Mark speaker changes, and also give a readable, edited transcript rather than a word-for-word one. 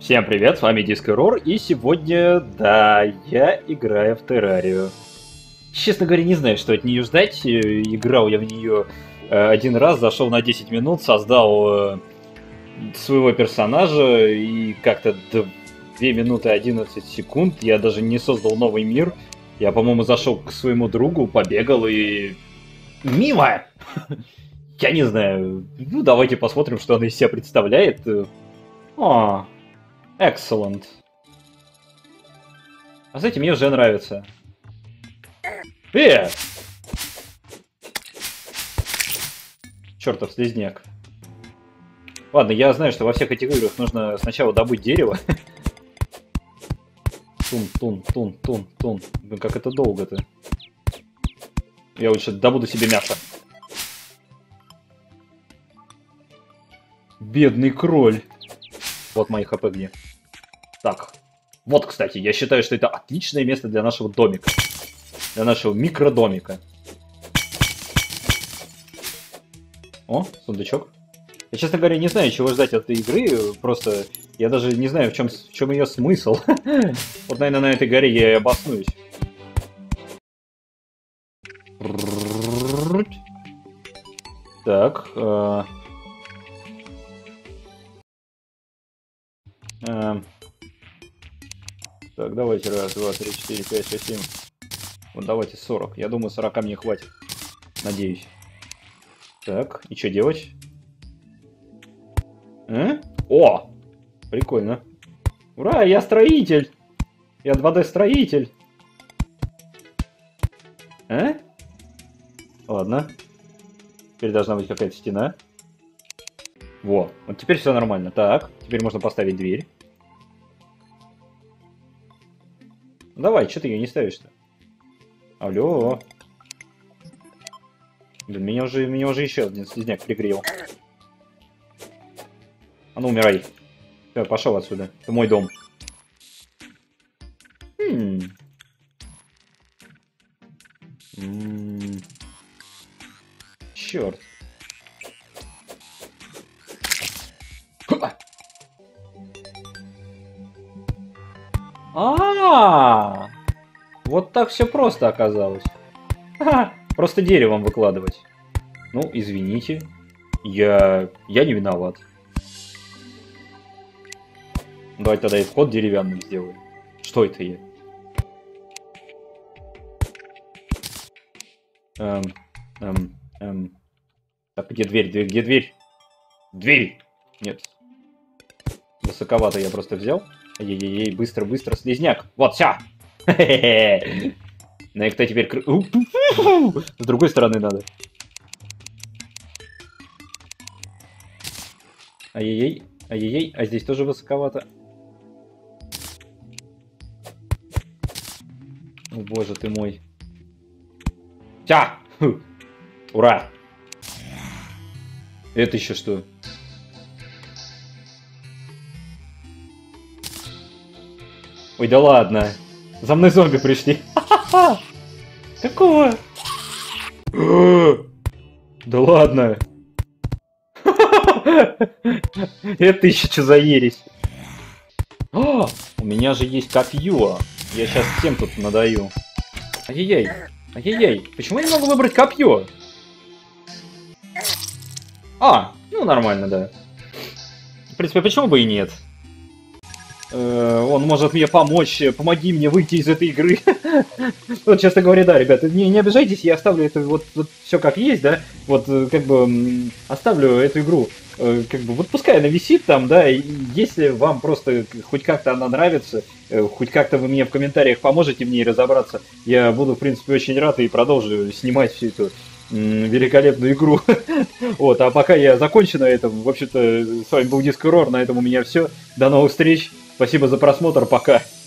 Speaker 1: Всем привет, с вами Discord, и сегодня, да, я играю в Террарию. Честно говоря, не знаю, что от нее ждать. Играл я в нее один раз, зашел на 10 минут, создал своего персонажа, и как-то 2 минуты 11 секунд я даже не создал новый мир. Я, по-моему, зашел к своему другу, побегал и... Мимо! Я не знаю. Ну, давайте посмотрим, что она из себя представляет. О, excellent. А знаете, мне уже нравится. Чертов слизняк. Ладно, я знаю, что во всех этих играх нужно сначала добыть дерево. Тун. Блин, как это долго-то. Я лучше добуду себе мясо. Бедный кроль. Вот мои хп где. Так. Вот, кстати, я считаю, что это отличное место для нашего домика. Для нашего микродомика. О, сундучок. Я, честно говоря, не знаю, чего ждать от этой игры. Просто я даже не знаю, в чем ее смысл. Вот, наверное, на этой горе я и обоснуюсь. Так. Так, давайте. Раз, два, три, четыре, пять, шесть, семь. Вот давайте 40. Я думаю, 40 мне хватит. Надеюсь. Так, и что делать? О! Прикольно. Ура, я строитель! Я 2D строитель. Ладно. Теперь должна быть какая-то стена. Во, вот теперь все нормально. Так, теперь можно поставить дверь. Давай, что ты ее не ставишь-то? Алло. Блин, меня уже еще один слизняк пригрел. А ну, умирай. Все, пошел отсюда. Это мой дом. Черт. Вот так все просто оказалось. Просто деревом выкладывать. Ну, извините. Я не виноват. Давай тогда и вход деревянным сделаю. Что это я? Так, где дверь? Где дверь? Дверь! Нет. Высоковато я просто взял. Ей-ей-ей, быстро, слизняк. Вот, вся! На кто теперь... С другой стороны надо. Ай-яй-яй, а здесь тоже высоковато. О, боже ты мой. Тя! Ура! Это еще что? Ой, да ладно. За мной зомби пришли. Какого? Да ладно. Это еще что за ересь? У меня же есть копье. Я сейчас всем тут надаю. Ай-яй-яй. Почему я не могу выбрать копье? Ну нормально, да. В принципе, почему бы и нет? Он может мне помочь, помоги мне выйти из этой игры. Вот, честно говоря, да, ребята, не обижайтесь, я оставлю это вот все как есть, да, вот, как бы, оставлю эту игру, как бы, вот пускай она висит там, да, и если вам просто хоть как-то она нравится, хоть как-то вы мне в комментариях поможете мне разобраться, я буду, в принципе, очень рад и продолжу снимать всю эту великолепную игру. Вот, а пока я закончу на этом, в общем-то, с вами был Discord, на этом у меня все, до новых встреч. Спасибо за просмотр, пока.